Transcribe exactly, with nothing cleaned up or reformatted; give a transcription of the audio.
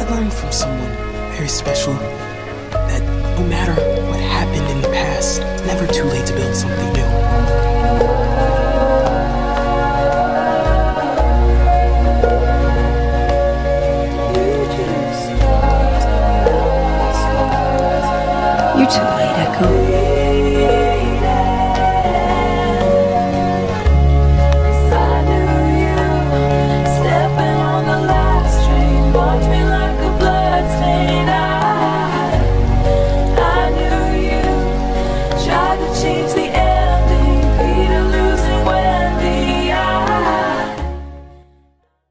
learned from someone very special that no matter what happened in the past, never too late to build something new. You're too late, Ekko.